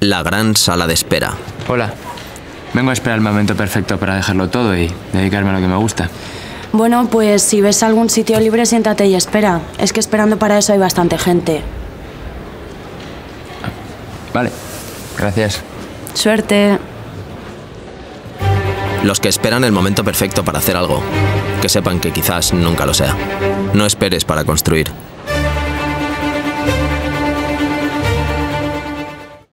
La gran sala de espera. Hola. Vengo a esperar el momento perfecto para dejarlo todo y dedicarme a lo que me gusta. Bueno, pues si ves algún sitio libre, siéntate y espera. Es que esperando para eso hay bastante gente. Vale. Gracias. Suerte. Los que esperan el momento perfecto para hacer algo, que sepan que quizás nunca lo sea. No esperes para construir.